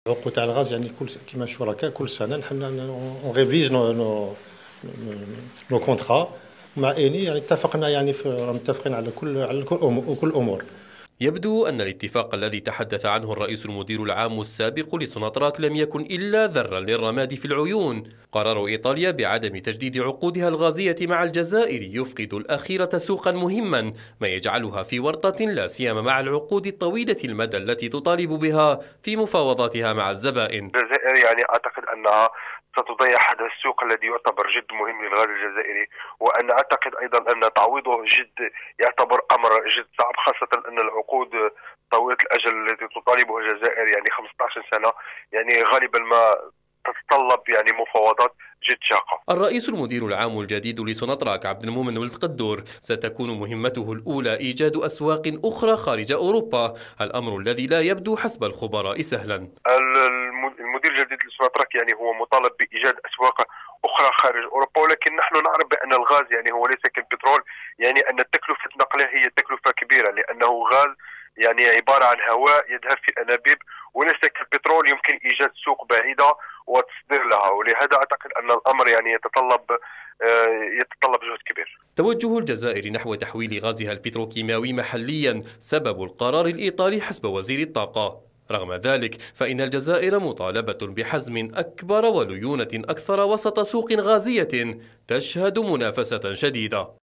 العقود تاع الغاز يعني كيما الشركاء كل سنه نحن اون ريفيز نو كونترا مع اني، يعني اتفقنا، يعني متفقين على كل الامور. يبدو أن الاتفاق الذي تحدث عنه الرئيس المدير العام السابق لسوناتراك لم يكن إلا ذرا للرماد في العيون. قرار إيطاليا بعدم تجديد عقودها الغازية مع الجزائر يفقد الأخيرة سوقا مهما، ما يجعلها في ورطة لا سيما مع العقود الطويلة المدى التي تطالب بها في مفاوضاتها مع الزبائن. الجزائر يعني أعتقد أنها ستضيع هذا السوق الذي يعتبر جد مهم للغاز الجزائري، وأنا أعتقد أيضا أن تعويضه جد يعتبر أمر جد صعب، خاصة أن العقود طويلة الأجل التي تطالبها الجزائر يعني 15 سنة، يعني غالبا ما تتطلب يعني مفاوضات جد شاقة. الرئيس المدير العام الجديد لسوناتراك عبد المؤمن ولد قدور ستكون مهمته الأولى إيجاد أسواق أخرى خارج أوروبا، الأمر الذي لا يبدو حسب الخبراء سهلا. المدير الجديد لسوناتراك يعني هو مطالب بإيجاد أسواق أخرى خارج أوروبا، ولكن نحن نعرف بأن الغاز يعني هو ليس كالبترول، يعني أن تكلفة نقله هي تكلفة كبيرة، لأنه غاز يعني عبارة عن هواء يذهب في الأنابيب، وليس كالبترول يمكن إيجاد سوق بعيدة وتصدير لها، ولهذا أعتقد أن الأمر يعني يتطلب جهد كبير. توجه الجزائر نحو تحويل غازها البتروكيماوي محليا سبب القرار الإيطالي حسب وزير الطاقة. رغم ذلك فإن الجزائر مطالبة بحزم أكبر وليونة أكثر وسط سوق غازية تشهد منافسة شديدة.